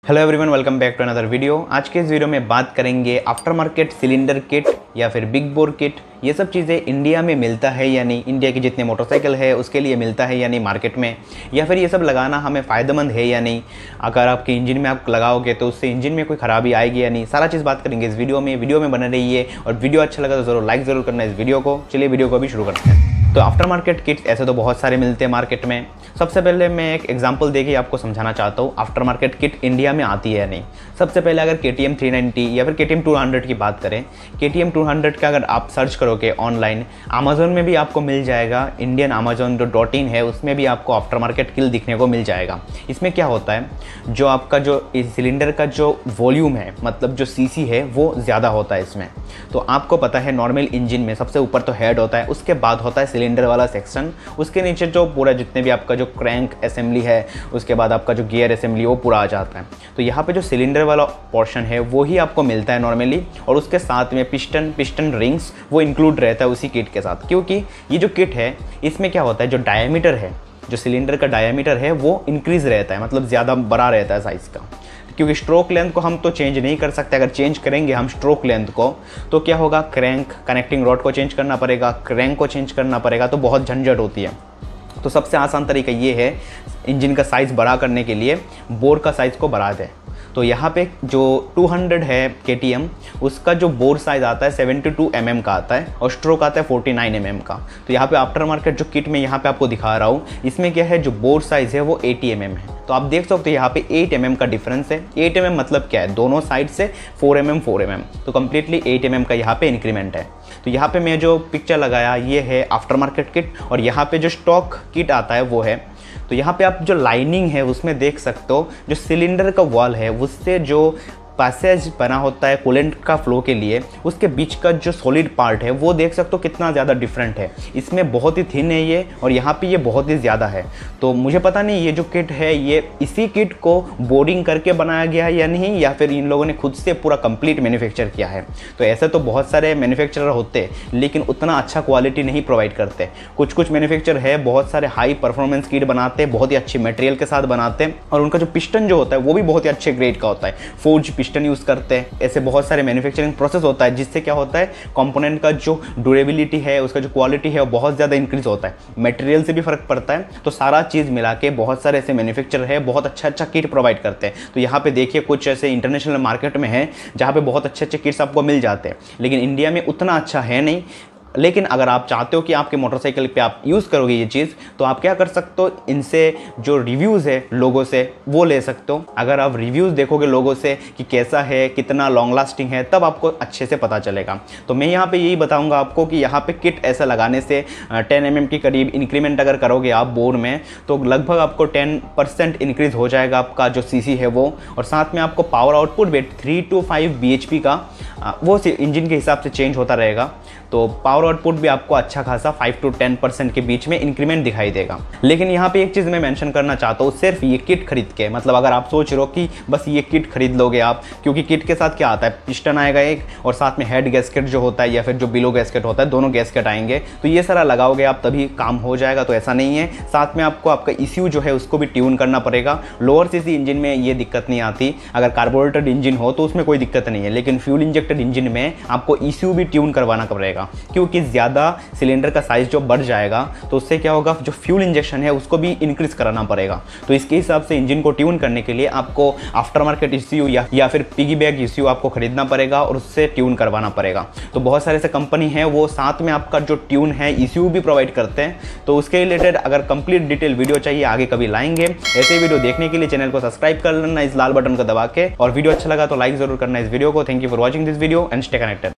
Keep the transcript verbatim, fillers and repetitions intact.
Hello everyone, welcome back to another video. आज के इस वीडियो में बात करेंगे आफ्टर मार्केट सिलेंडर किट या फिर बिग बोर किट। ये सब चीज़ें इंडिया में मिलता है या नहीं, इंडिया के जितने मोटरसाइकिल है उसके लिए मिलता है या नहीं मार्केट में, या फिर ये सब लगाना हमें फ़ायदेमंद है या नहीं। अगर आपके इंजन में आप लगाओगे तो उससे इंजन में कोई ख़राबी आएगी या नहीं, सारा चीज़ बात करेंगे इस वीडियो में। वीडियो में बने रहिए और वीडियो अच्छा लगा तो ज़रूर लाइक ज़रूर करना इस वीडियो को। चलिए वीडियो को भी शुरू करते हैं। तो आफ्टर मार्केट किट्स ऐसे तो बहुत सारे मिलते हैं मार्केट में। सबसे पहले मैं एक एग्जांपल देके आपको समझाना चाहता हूँ आफ्टर मार्केट किट इंडिया में आती है या नहीं। सबसे पहले अगर के टी एम थ्री नाइंटी या फिर के टी एम टू हंड्रेड की बात करें, के टी एम टू हंड्रेड का अगर आप सर्च करोगे ऑनलाइन, अमेजोन में भी आपको मिल जाएगा। इंडियन अमेजोन जो डॉट इन है उसमें भी आपको आफ्टर मार्केट किट दिखने को मिल जाएगा। इसमें क्या होता है, जो आपका जो इस सिलेंडर का जो वॉल्यूम है, मतलब जो सीसी है, वो ज़्यादा होता है इसमें। तो आपको पता है नॉर्मल इंजन में सबसे ऊपर तो हेड होता है, उसके बाद होता है सिलेंडर वाला सेक्शन, उसके नीचे जो पूरा जितने भी आपका जो क्रैंक असेंबली है, उसके बाद आपका जो गियर असेंबली वो पूरा आ जाता है। तो यहाँ पे जो सिलेंडर वाला पोर्शन है वो ही आपको मिलता है नॉर्मली, और उसके साथ में पिस्टन पिस्टन रिंग्स वो इंक्लूड रहता है उसी किट के साथ। क्योंकि ये जो किट है इसमें क्या होता है, जो डायमीटर है, जो सिलेंडर का डायमीटर है वो इंक्रीज़ रहता है, मतलब ज़्यादा बड़ा रहता है साइज़ का। क्योंकि स्ट्रोक लेंथ को हम तो चेंज नहीं कर सकते। अगर चेंज करेंगे हम स्ट्रोक लेंथ को तो क्या होगा, क्रैंक कनेक्टिंग रॉड को चेंज करना पड़ेगा, क्रैंक को चेंज करना पड़ेगा, तो बहुत झंझट होती है। तो सबसे आसान तरीका ये है, इंजन का साइज़ बड़ा करने के लिए बोर का साइज़ को बढ़ा दें। तो यहाँ पे जो टू हंड्रेड है के टी एम, उसका जो बोर साइज़ आता है सेवेंटी टू एम एम का आता है और स्ट्रोक आता है फोर्टी नाइन एम एम का। तो यहाँ पे आफ्टर मार्केट जो किट में यहाँ पे आपको दिखा रहा हूँ, इसमें क्या है, जो बोर साइज़ है वो एटी एम एम है। तो आप देख सकते हो यहाँ पे एट एम एम का डिफरेंस है। एट एम एम मतलब क्या है, दोनों साइड से four M M four M M, तो कम्प्लीटली एट एम एम का यहाँ पे इंक्रीमेंट है। तो यहाँ पे मैं जो पिक्चर लगाया ये है आफ्टर मार्केट किट, और यहाँ पे जो स्टॉक किट आता है वो है। तो यहाँ पे आप जो लाइनिंग है उसमें देख सकते हो, जो सिलेंडर का वॉल है उससे जो पैसेज बना होता है कूलेंट का फ्लो के लिए, उसके बीच का जो सॉलिड पार्ट है वो देख सकते हो कितना ज़्यादा डिफरेंट है। इसमें बहुत ही थिन है ये, और यहाँ पे ये बहुत ही ज़्यादा है। तो मुझे पता नहीं ये जो किट है ये इसी किट को बोर्डिंग करके बनाया गया है या नहीं, या फिर इन लोगों ने खुद से पूरा कंप्लीट मैन्युफैक्चर किया है। तो ऐसे तो बहुत सारे मैन्युफैक्चरर होते हैं लेकिन उतना अच्छा क्वालिटी नहीं प्रोवाइड करते। कुछ कुछ मैन्युफैक्चर है बहुत सारे हाई परफॉर्मेंस किट बनाते हैं, बहुत ही अच्छी मटेरियल के साथ बनाते हैं, और उनका जो पिस्टन जो होता है वो भी बहुत ही अच्छे ग्रेड का होता है, फोर्ज पिस्टन यूज़ करते हैं। ऐसे बहुत सारे मैन्युफैक्चरिंग प्रोसेस होता है जिससे क्या होता है, कंपोनेंट का जो ड्यूरेबिलिटी है, उसका जो क्वालिटी है वो बहुत ज़्यादा इंक्रीज होता है, मटेरियल से भी फर्क पड़ता है। तो सारा चीज़ मिला के बहुत सारे ऐसे मैन्युफैक्चरर है बहुत अच्छा अच्छा किट प्रोवाइड करते हैं। तो यहाँ पे देखिए कुछ ऐसे इंटरनेशनल मार्केट में है जहाँ पे बहुत अच्छे अच्छे किट्स आपको मिल जाते हैं, लेकिन इंडिया में उतना अच्छा है नहीं। लेकिन अगर आप चाहते हो कि आपके मोटरसाइकिल पे आप यूज़ करोगे ये चीज़, तो आप क्या कर सकते हो, इनसे जो रिव्यूज़ है लोगों से वो ले सकते हो। अगर आप रिव्यूज़ देखोगे लोगों से कि कैसा है, कितना लॉन्ग लास्टिंग है, तब आपको अच्छे से पता चलेगा। तो मैं यहाँ पे यही बताऊँगा आपको कि यहाँ पे किट ऐसा लगाने से टेन एम एम के करीब इंक्रीमेंट अगर करोगे आप बोर में, तो लगभग आपको टेन परसेंट इंक्रीज़ हो जाएगा आपका जो सी सी है वो, और साथ में आपको पावर आउटपुट भी three two five B H P का वो इंजन के हिसाब से चेंज होता रहेगा। तो पावर आउटपुट भी आपको अच्छा खासा फाइव टू टेन परसेंट के बीच में इंक्रीमेंट दिखाई देगा। लेकिन यहाँ पे एक चीज़ मैं मेंशन करना चाहता हूँ, सिर्फ ये किट खरीद के, मतलब अगर आप सोच रहे हो कि बस ये किट खरीद लोगे आप, क्योंकि किट के साथ क्या आता है, पिस्टन आएगा एक, और साथ में हेड गैस्केट जो होता है या फिर जो बिलो गैस्केट होता है, दोनों गैस्केट आएंगे। तो ये सारा लगाओगे आप तभी काम हो जाएगा, तो ऐसा नहीं है। साथ में आपको आपका ईसीयू जो है उसको भी ट्यून करना पड़ेगा। लोअर सीसी इंजन में ये दिक्कत नहीं आती, अगर कार्बोरेटेड इंजन हो तो उसमें कोई दिक्कत नहीं है, लेकिन फ्यूल इंजेक्टेड इंजन में आपको ईसीयू भी ट्यून करवाना पड़ेगा, क्योंकि ज़्यादा सिलेंडर का साइज़ जो बढ़ जाएगा तो उससे क्या होगा, जो फ्यूल इंजेक्शन है उसको भी इंक्रीज कराना पड़ेगा। तो इसके हिसाब से इंजन को ट्यून करने के लिए आपको आफ्टर मार्केट ईसीयू या, या फिर पिगी बैग ईसीयू आपको खरीदना पड़ेगा और उससे ट्यून करवाना पड़ेगा। तो बहुत सारे ऐसे कंपनी है वो साथ में आपका जो ट्यून है ईसीयू भी प्रोवाइड करते हैं। तो उसके रिलेटेड अगर कंप्लीट डिटेल वीडियो चाहिए आगे कभी लाएंगे। ऐसे वीडियो देखने के लिए चैनल को सब्सक्राइब कर लेना इस लाल बटन को दबा के, और वीडियो अच्छा लगा तो लाइक जरूर करना इस वीडियो को। Thank you for watching this video and stay connected.